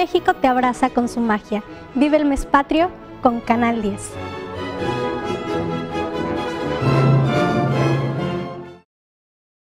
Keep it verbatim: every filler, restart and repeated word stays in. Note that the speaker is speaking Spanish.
México te abraza con su magia. Vive el mes patrio con Canal diez.